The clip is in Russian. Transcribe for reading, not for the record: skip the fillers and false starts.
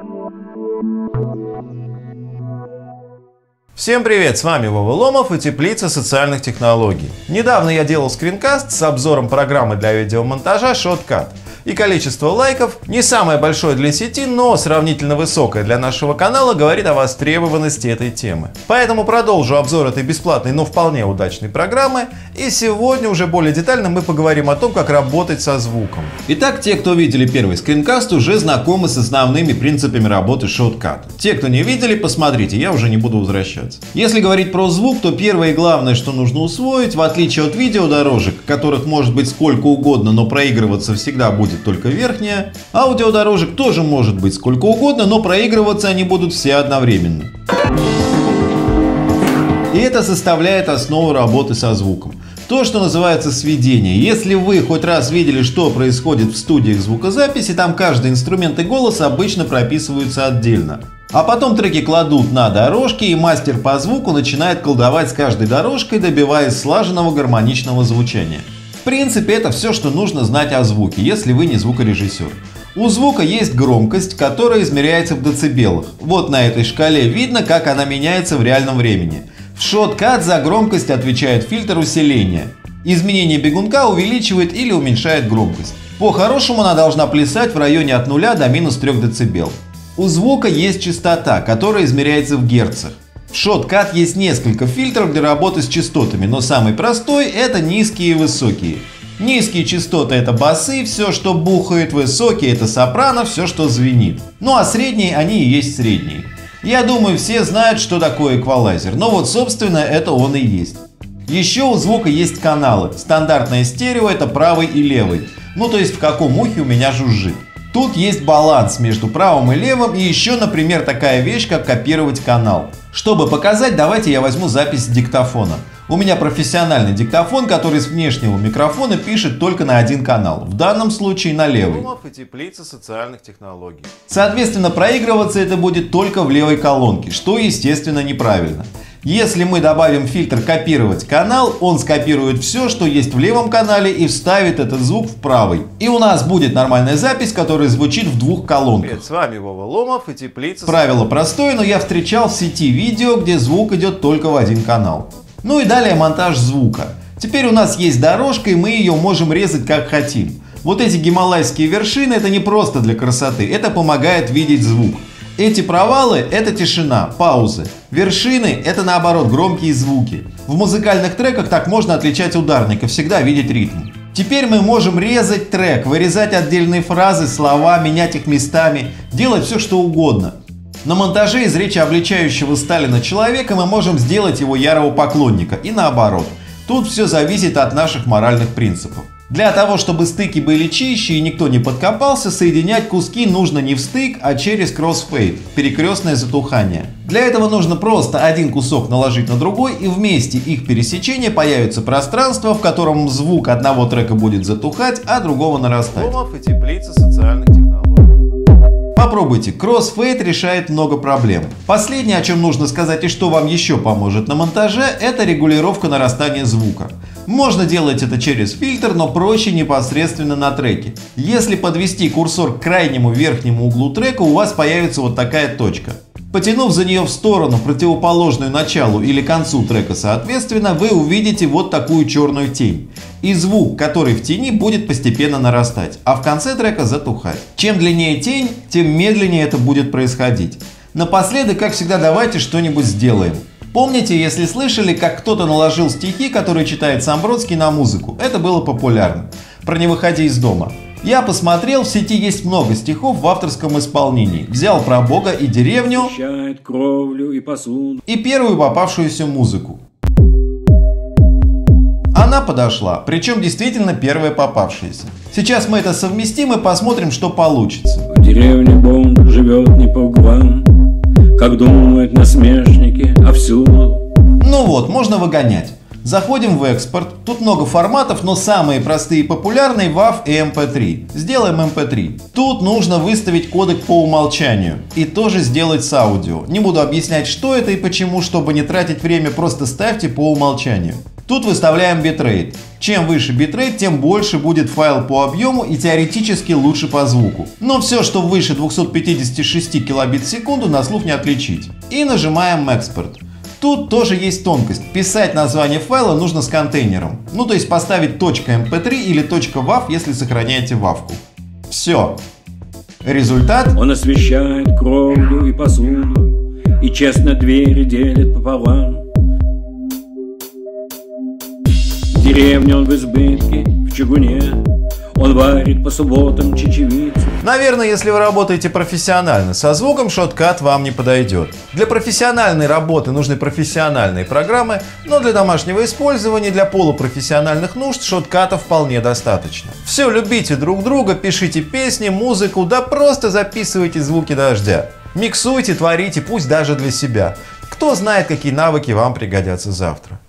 Всем привет, с вами Вова Ломов и Теплица социальных технологий. Недавно я делал скринкаст с обзором программы для видеомонтажа Shotcut. И количество лайков не самое большое для сети, но сравнительно высокое для нашего канала говорит о востребованности этой темы. Поэтому продолжу обзор этой бесплатной, но вполне удачной программы. И сегодня уже более детально мы поговорим о том, как работать со звуком. Итак, те, кто видели первый скринкаст, уже знакомы с основными принципами работы Shotcut. Те, кто не видели, посмотрите, я уже не буду возвращаться. Если говорить про звук, то первое и главное, что нужно усвоить, в отличие от видеодорожек, которых может быть сколько угодно, но проигрываться всегда будет только верхняя, аудиодорожек тоже может быть сколько угодно, но проигрываться они будут все одновременно. И это составляет основу работы со звуком. То, что называется сведение. Если вы хоть раз видели, что происходит в студиях звукозаписи, там каждый инструмент и голос обычно прописываются отдельно. А потом треки кладут на дорожки, и мастер по звуку начинает колдовать с каждой дорожкой, добиваясь слаженного гармоничного звучания. В принципе, это все, что нужно знать о звуке, если вы не звукорежиссер. У звука есть громкость, которая измеряется в децибелах. Вот на этой шкале видно, как она меняется в реальном времени. В Shotcut за громкость отвечает фильтр усиления. Изменение бегунка увеличивает или уменьшает громкость. По-хорошему она должна плясать в районе от 0 до минус 3 дБ. У звука есть частота, которая измеряется в герцах. В Shotcut есть несколько фильтров для работы с частотами, но самый простой — это низкие и высокие. Низкие частоты — это басы, все, что бухает, высокие — это сопрано, все, что звенит. Ну а средние — они и есть средние. Я думаю, все знают, что такое эквалайзер, но вот собственно это он и есть. Еще у звука есть каналы. Стандартное стерео — это правый и левый. Ну то есть в каком ухе у меня жужжит. Тут есть баланс между правым и левым, и еще, например, такая вещь, как копировать канал. Чтобы показать, давайте я возьму запись с диктофона. У меня профессиональный диктофон, который с внешнего микрофона пишет только на один канал, в данном случае на левый. Ломов и Теплица социальных технологий. Соответственно, проигрываться это будет только в левой колонке, что, естественно, неправильно. Если мы добавим фильтр «Копировать канал», он скопирует все, что есть в левом канале, и вставит этот звук в правый. И у нас будет нормальная запись, которая звучит в двух колонках. Привет, с вами Вова Ломов и Теплица. Правило простое, но я встречал в сети видео, где звук идет только в один канал. Ну и далее монтаж звука. Теперь у нас есть дорожка, и мы ее можем резать как хотим. Вот эти гималайские вершины — это не просто для красоты, это помогает видеть звук. Эти провалы — это тишина, паузы. Вершины — это наоборот громкие звуки. В музыкальных треках так можно отличать ударника, всегда видеть ритм. Теперь мы можем резать трек, вырезать отдельные фразы, слова, менять их местами, делать все что угодно. На монтаже из речи обличающего Сталина человека мы можем сделать его ярого поклонника и наоборот. Тут все зависит от наших моральных принципов. Для того, чтобы стыки были чище и никто не подкопался, соединять куски нужно не в стык, а через кроссфейд, перекрестное затухание. Для этого нужно просто один кусок наложить на другой, и вместе их пересечения появится пространство, в котором звук одного трека будет затухать, а другого нарастать. Ломов и Теплица социальных технологий. Попробуйте, кроссфейд решает много проблем. Последнее, о чем нужно сказать и что вам еще поможет на монтаже, это регулировка нарастания звука. Можно делать это через фильтр, но проще непосредственно на треке. Если подвести курсор к крайнему верхнему углу трека, у вас появится вот такая точка. Потянув за нее в сторону, противоположную началу или концу трека соответственно, вы увидите вот такую черную тень. И звук, который в тени, будет постепенно нарастать, а в конце трека затухать. Чем длиннее тень, тем медленнее это будет происходить. Напоследок, как всегда, давайте что-нибудь сделаем. Помните, если слышали, как кто-то наложил стихи, которые читает сам Бродский, на музыку? Это было популярно. Про «Не выходи из дома». Я посмотрел, в сети есть много стихов в авторском исполнении. Взял про Бога и деревню, кровлю и посуду, и первую попавшуюся музыку. Она подошла, причем действительно первая попавшаяся. Сейчас мы это совместим и посмотрим, что получится. В деревне Бог живет не по углам, как думают насмешники, а всюду. Ну вот, можно выгонять. Заходим в экспорт, тут много форматов, но самые простые и популярные WAV и MP3. Сделаем MP3. Тут нужно выставить кодек по умолчанию и тоже сделать с аудио. Не буду объяснять, что это и почему, чтобы не тратить время, просто ставьте по умолчанию. Тут выставляем битрейт. Чем выше битрейт, тем больше будет файл по объему и теоретически лучше по звуку. Но все, что выше 256 килобит в секунду, на слух не отличить. И нажимаем Export. Тут тоже есть тонкость. Писать название файла нужно с контейнером. Ну то есть поставить .mp3 или .wav, если сохраняете вавку. Все. Результат. Он освещает кровлю и посуду, и честно двери делит пополам. В деревне он в избытке, в чугуне, он варит по субботам чечевицу. Наверное, если вы работаете профессионально со звуком, Shotcut вам не подойдет. Для профессиональной работы нужны профессиональные программы, но для домашнего использования, для полупрофессиональных нужд Shotcut вполне достаточно. Все, любите друг друга, пишите песни, музыку, да просто записывайте звуки дождя. Миксуйте, творите, пусть даже для себя. Кто знает, какие навыки вам пригодятся завтра.